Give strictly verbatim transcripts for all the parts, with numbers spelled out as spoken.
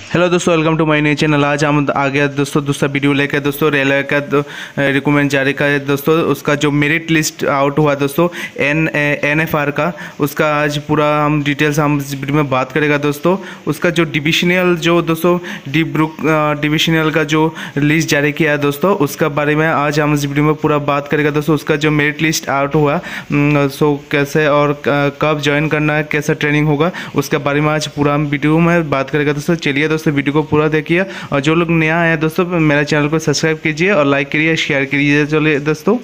Hello दोस्तों, welcome to my new channel. आज हम आ गया दोस्तों दूसरा वीडियो लेकर दोस्तों रेलवे का रिक्रूटमेंट जारी का है दोस्तों। उसका जो मेरिट लिस्ट आउट हुआ दोस्तों एन एन एफ आर का, उसका आज पूरा हम डिटेल्स हम इस वीडियो में बात करेगा दोस्तों। उसका जो डिविजनल जो दोस्तों डिब्रूक डिविजनल का जो लिस्ट जारी किया है दोस्तों, उसका बारे में आज हम इस वीडियो में पूरा बात करेगा दोस्तों। उसका जो मेरिट लिस्ट आउट हुआ सो कैसे और कब ज्वाइन करना है, कैसा ट्रेनिंग होगा, उसके बारे में आज पूरा हम वीडियो में बात करेगा दोस्तों। चलिए दोस्तों वीडियो को पूरा देखिए, और जो लोग नया है दोस्तों मेरा चैनल को सब्सक्राइब कीजिए और लाइक करिए, शेयर करिए। चलिए दोस्तों,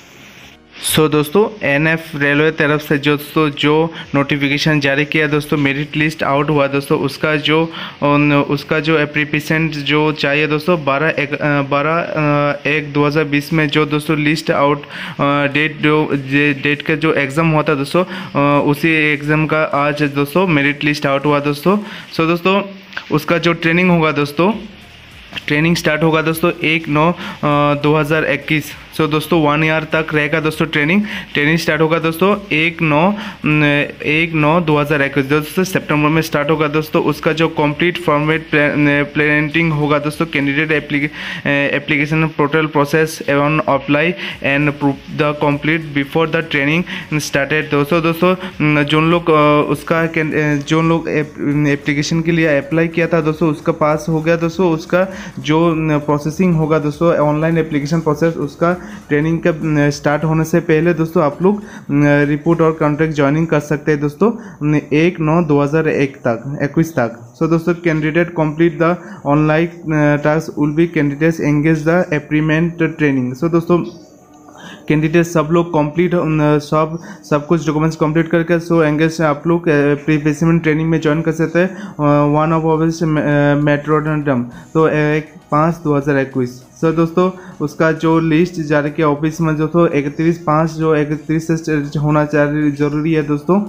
सो so, दोस्तों एन एफ रेलवे तरफ से जो दोस्तों जो नोटिफिकेशन जारी किया दोस्तों, मेरिट लिस्ट आउट हुआ दोस्तों, उसका जो उसका जो एप्लीकेशन जो चाहिए दोस्तों बारह एक बारह एक दो हज़ार बीस में जो दोस्तों लिस्ट आउट डेट जो डेट का जो एग्ज़ाम हुआ था दोस्तों, उसी एग्ज़ाम का आज दोस्तों मेरिट लिस्ट आउट हुआ दोस्तों। सो so, दोस्तों उसका जो ट्रेनिंग होगा दोस्तों, ट्रेनिंग स्टार्ट होगा दोस्तों एक नौ दो हज़ार इक्कीस। सो दोस्तों वन ईयर तक रहेगा दोस्तों ट्रेनिंग। ट्रेनिंग स्टार्ट होगा दोस्तों एक नौ एक नौ दो हज़ार इक्कीस दोस्तों सितंबर में स्टार्ट होगा दोस्तों। उसका जो कंप्लीट फॉर्मेट प्लेनेटिंग होगा दोस्तों, कैंडिडेट एप्लीकेशन पोर्टल प्रोसेस एवं apply and proof the complete before the training started दोस्तों। दोस्तों जो लोग उसका जो लोग एप्लीकेशन के लिए अप्लाई किया था दोस्तों, उसका पास हो गया दोस्तों। उसका जो प्रोसेसिंग होगा दोस्तों ऑनलाइन एप्लीकेशन प्रोसेस, उसका ट्रेनिंग का स्टार्ट होने से पहले दोस्तों आप लोग रिपोर्ट और कॉन्ट्रैक्ट ज्वाइनिंग कर सकते हैं दोस्तों एक नौ दो हज़ार एक तक इक्कीस तक। सो दोस्तों candidate complete the online task will be candidates engage the agreement training. So दोस्तों कैंडिडेट सब लोग कंप्लीट सब सब कुछ डॉक्यूमेंट्स कंप्लीट करके सो एंगेज से आप लोग प्री प्लेसमेंट ट्रेनिंग में ज्वाइन कर सकते हैं वन ऑफ ऑफिस मेट्रोडम तो एक पाँच दो हज़ार इक्कीस। सो दोस्तों उसका जो लिस्ट जारी किया ऑफिस में जो तो इकतीस पाँच जो इकतीस से होना चाहिए जरूरी है दोस्तों।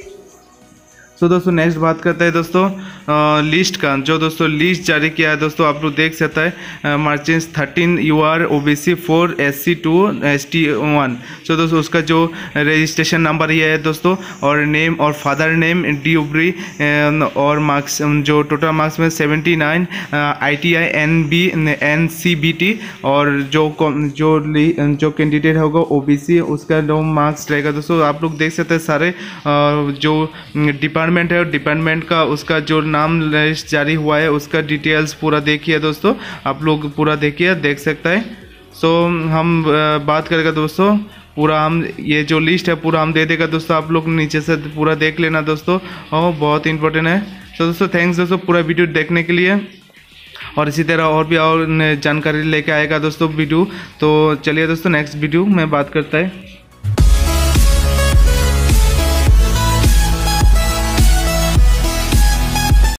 सो so, दोस्तों नेक्स्ट बात करते हैं दोस्तों आ, लिस्ट का। जो दोस्तों लिस्ट जारी किया है दोस्तों आप लोग देख सकते हैं, margin thirteen U R O B C four S C two S T one. So दोस्तों उसका जो रजिस्ट्रेशन नंबर ये है दोस्तों, और नेम और फादर नेम डी उबरी, और मार्क्स जो टोटल मार्क्स में seventy nine, I T I N B N C B T, और जो जो जो कैंडिडेट होगा ओ बी सी उसका जो मार्क्स रहेगा दोस्तों। आप लोग देख सकते हैं सारे जो डिपार्टमेंट डिपार्टमेंट है और डिपार्टमेंट का उसका जो नाम लिस्ट जारी हुआ है उसका डिटेल्स पूरा देखिए दोस्तों, आप लोग पूरा देखिए देख सकते हैं। सो हम बात करेंगे दोस्तों पूरा, हम ये जो लिस्ट है पूरा हम दे देगा दोस्तों, आप लोग नीचे से पूरा देख लेना दोस्तों, और बहुत इंपॉर्टेंट है। तो दोस्तों थैंक्स दोस्तों पूरा वीडियो देखने के लिए, और इसी तरह और भी और जानकारी लेके आएगा दोस्तों वीडियो। तो चलिए दोस्तों नेक्स्ट वीडियो में बात करता है।